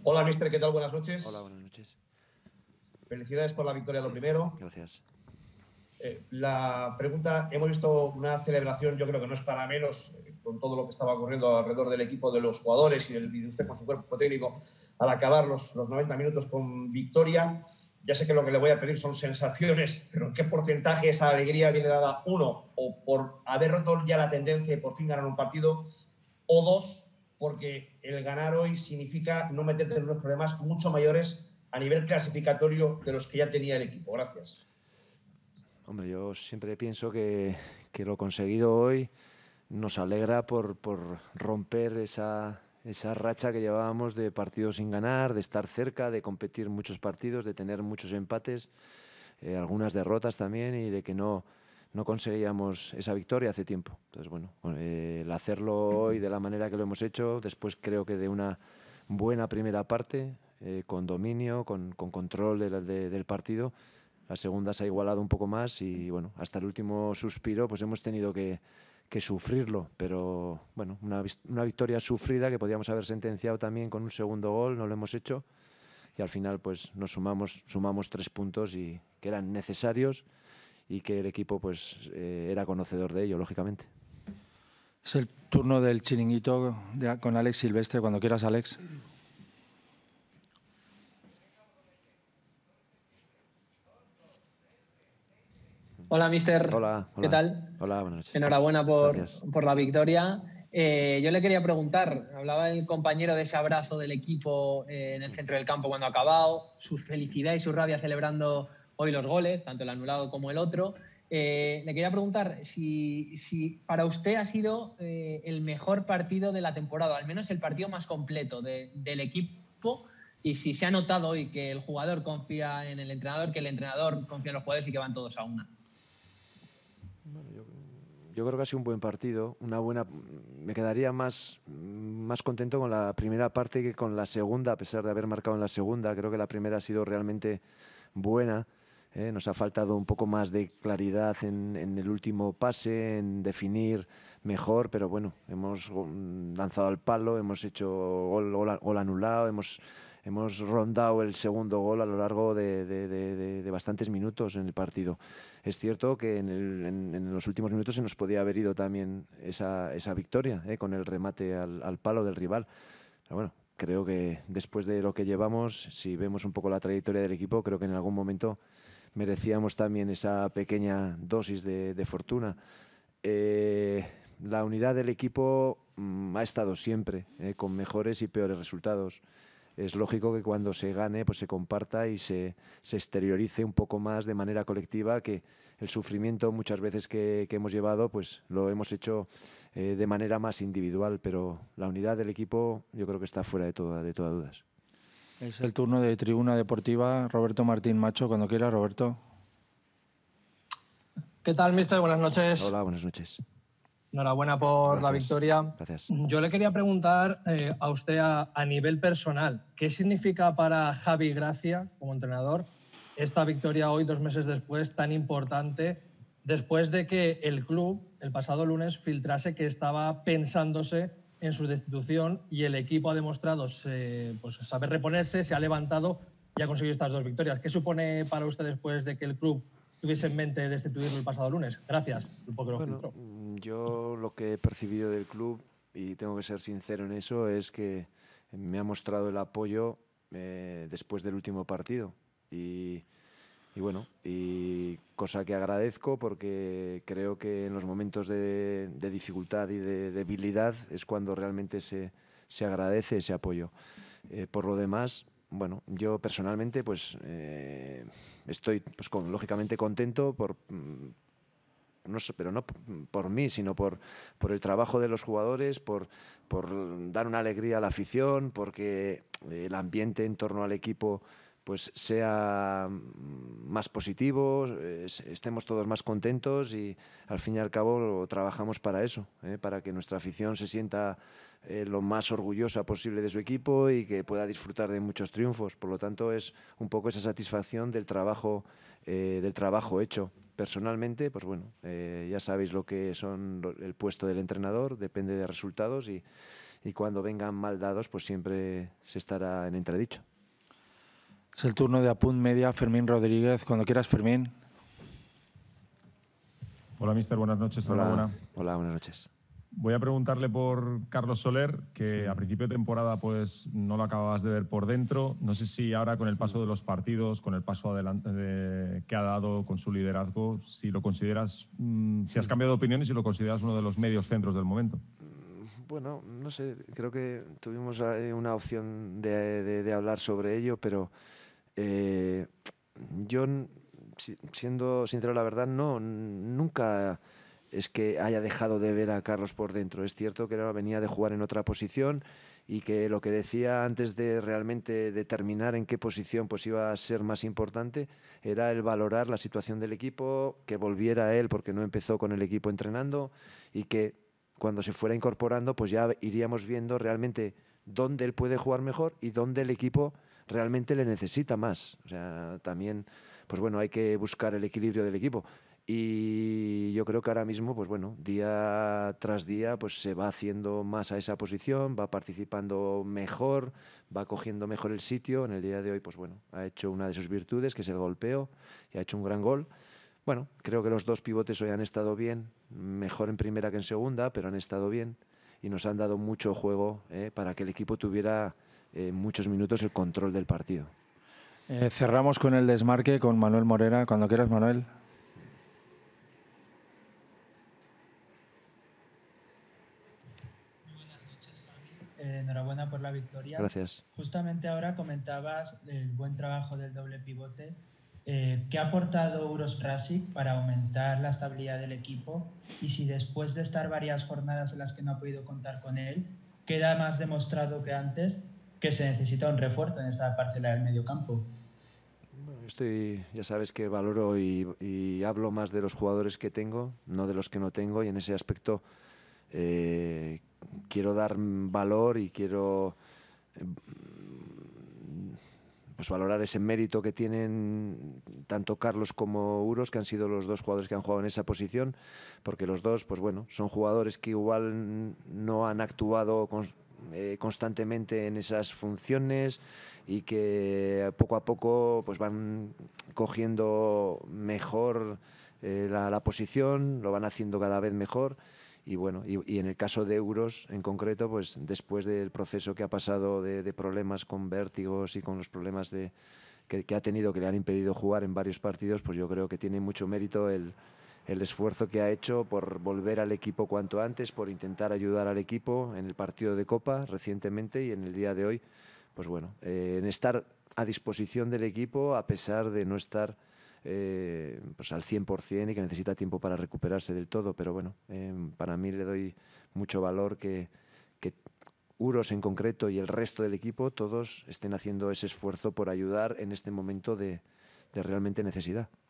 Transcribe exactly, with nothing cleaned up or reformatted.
Hola, mister, ¿qué tal? Buenas noches. Hola, buenas noches. Felicidades por la victoria, lo primero. Gracias. Eh, la pregunta, hemos visto una celebración, yo creo que no es para menos, eh, con todo lo que estaba ocurriendo alrededor del equipo, de los jugadores y, el, y usted con su cuerpo técnico, al acabar los, los noventa minutos con victoria. Ya sé que lo que le voy a pedir son sensaciones, pero ¿en qué porcentaje esa alegría viene dada? Uno, o por haber roto ya la tendencia y por fin ganar un partido, o dos, porque el ganar hoy significa no meterte en unos problemas mucho mayores a nivel clasificatorio de los que ya tenía el equipo. Gracias. Hombre, yo siempre pienso que, que lo conseguido hoy nos alegra por, por romper esa, esa racha que llevábamos de partidos sin ganar, de estar cerca, de competir muchos partidos, de tener muchos empates, eh, algunas derrotas también, y de que no, no conseguíamos esa victoria hace tiempo. Entonces, bueno, eh, el hacerlo hoy de la manera que lo hemos hecho, después creo que de una buena primera parte, eh, con dominio, con, con control de la, de, del partido. La segunda se ha igualado un poco más y, bueno, hasta el último suspiro pues hemos tenido que, que sufrirlo, pero bueno, una, una victoria sufrida que podíamos haber sentenciado también con un segundo gol, no lo hemos hecho, y al final pues nos sumamos, sumamos tres puntos y que eran necesarios y que el equipo pues eh, era conocedor de ello, lógicamente. Es el turno del chiringuito de, con Alex Silvestre. Cuando quieras, Alex. Hola, mister. Hola, hola. ¿Qué tal? Hola, buenas noches. Enhorabuena por, Gracias. por la victoria. Eh, yo le quería preguntar, hablaba el compañero de ese abrazo del equipo eh, en el centro del campo cuando ha acabado, su felicidad y su rabia celebrando hoy los goles, tanto el anulado como el otro. Eh, le quería preguntar si, si para usted ha sido eh, el mejor partido de la temporada, al menos el partido más completo de, del equipo, y si se ha notado hoy que el jugador confía en el entrenador, que el entrenador confía en los jugadores y que van todos a una. Bueno, yo, yo creo que ha sido un buen partido, una buena. Me quedaría más, más contento con la primera parte que con la segunda, a pesar de haber marcado en la segunda. Creo que la primera ha sido realmente buena. ¿eh? Nos ha faltado un poco más de claridad en, en el último pase, en definir mejor, pero bueno, hemos lanzado al palo, hemos hecho gol, gol, gol anulado, hemos hemos rondado el segundo gol a lo largo de, de, de, de bastantes minutos en el partido. Es cierto que en, el, en, en los últimos minutos se nos podía haber ido también esa, esa victoria, ¿eh? con el remate al, al palo del rival. Pero bueno, creo que después de lo que llevamos, si vemos un poco la trayectoria del equipo, creo que en algún momento merecíamos también esa pequeña dosis de, de fortuna. Eh, la unidad del equipo mmm, ha estado siempre, eh, con mejores y peores resultados. Es lógico que cuando se gane pues se comparta y se, se exteriorice un poco más de manera colectiva, que el sufrimiento muchas veces que, que hemos llevado pues lo hemos hecho eh, de manera más individual, pero la unidad del equipo yo creo que está fuera de toda, de toda dudas. Es el turno de Tribuna Deportiva. Roberto Martín Macho, cuando quiera, Roberto. ¿Qué tal, mister? Buenas noches. Hola, buenas noches. Enhorabuena por Gracias. La victoria. Gracias. Yo le quería preguntar eh, a usted a, a nivel personal, ¿qué significa para Javi Gracia, como entrenador, esta victoria hoy, dos meses después, tan importante, después de que el club, el pasado lunes, filtrase que estaba pensándose en su destitución y el equipo ha demostrado se, pues, saber reponerse, se ha levantado y ha conseguido estas dos victorias? ¿Qué supone para usted después de que el club tuviese en mente destituirlo el pasado lunes? Gracias, porque lo bueno, filtró. Yo lo que he percibido del club, y tengo que ser sincero en eso, es que me ha mostrado el apoyo eh, después del último partido. Y, y bueno, y cosa que agradezco, porque creo que en los momentos de, de dificultad y de debilidad es cuando realmente se, se agradece ese apoyo. Eh, por lo demás, bueno, yo personalmente pues eh, estoy pues con, lógicamente contento por... No sé, pero no por mí, sino por, por el trabajo de los jugadores, por, por dar una alegría a la afición, porque el ambiente en torno al equipo pues sea más positivo, estemos todos más contentos, y al fin y al cabo trabajamos para eso, ¿eh? para que nuestra afición se sienta eh, lo más orgullosa posible de su equipo y que pueda disfrutar de muchos triunfos. Por lo tanto, es un poco esa satisfacción del trabajo, eh, del trabajo hecho. Personalmente, pues bueno, eh, ya sabéis lo que son el puesto del entrenador, depende de resultados, y, y cuando vengan mal dados, pues siempre se estará en entredicho. Es el turno de Apunt Media, Fermín Rodríguez. Cuando quieras, Fermín. Hola, mister. Buenas noches. Hola, Enhorabuena. hola, buenas noches. Voy a preguntarle por Carlos Soler, que a principio de temporada pues no lo acababas de ver por dentro. No sé si ahora con el paso de los partidos, con el paso adelante de, que ha dado con su liderazgo, si lo consideras, mmm, si has cambiado de opinión y si lo consideras uno de los medios centros del momento. Bueno, no sé, creo que tuvimos una opción de, de, de hablar sobre ello, pero eh, yo, siendo sincero la verdad, no, nunca es que haya dejado de ver a Carlos por dentro. Es cierto que venía de jugar en otra posición y que lo que decía antes de realmente determinar en qué posición pues iba a ser más importante era el valorar la situación del equipo, que volviera él porque no empezó con el equipo entrenando y que cuando se fuera incorporando pues ya iríamos viendo realmente dónde él puede jugar mejor y dónde el equipo realmente le necesita más. O sea, también pues bueno, hay que buscar el equilibrio del equipo. Y yo creo que ahora mismo, pues bueno, día tras día pues se va haciendo más a esa posición, va participando mejor, va cogiendo mejor el sitio. En el día de hoy, pues bueno, ha hecho una de sus virtudes, que es el golpeo, y ha hecho un gran gol. Bueno, creo que los dos pivotes hoy han estado bien, mejor en primera que en segunda, pero han estado bien y nos han dado mucho juego eh, para que el equipo tuviera eh, muchos minutos el control del partido. Eh, cerramos con el desmarque con Manuel Morera. Cuando quieras, Manuel. Eh, enhorabuena por la victoria. Gracias. Justamente ahora comentabas el buen trabajo del doble pivote. Eh, ¿Qué ha aportado Uros Krasic para aumentar la estabilidad del equipo? Y si después de estar varias jornadas en las que no ha podido contar con él, queda más demostrado que antes que se necesita un refuerzo en esa parcela del mediocampo. Bueno, estoy, ya sabes que valoro y, y hablo más de los jugadores que tengo, no de los que no tengo, y en ese aspecto eh, quiero dar valor y quiero eh, pues valorar ese mérito que tienen tanto Carlos como Uros, que han sido los dos jugadores que han jugado en esa posición, porque los dos, pues bueno, son jugadores que igual no han actuado con, eh, constantemente en esas funciones y que poco a poco pues van cogiendo mejor eh, la, la posición, lo van haciendo cada vez mejor. Y bueno, y, y en el caso de Uros en concreto, pues después del proceso que ha pasado de, de problemas con vértigos y con los problemas de, que, que ha tenido, que le han impedido jugar en varios partidos, pues yo creo que tiene mucho mérito el, el esfuerzo que ha hecho por volver al equipo cuanto antes, por intentar ayudar al equipo en el partido de Copa recientemente y en el día de hoy, pues bueno, eh, en estar a disposición del equipo a pesar de no estar Eh, pues al cien por cien y que necesita tiempo para recuperarse del todo, pero bueno, eh, para mí le doy mucho valor que, que Uros en concreto y el resto del equipo todos estén haciendo ese esfuerzo por ayudar en este momento de, de realmente necesidad.